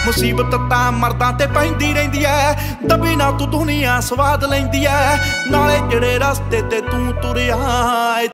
मुसीबत तां मर्दां ते पैंदी रहिंदी ऐ, दबी ना तू दुनिया स्वाद लैंदी ऐ। नाले जेड़े रस्ते ते तू तुरिया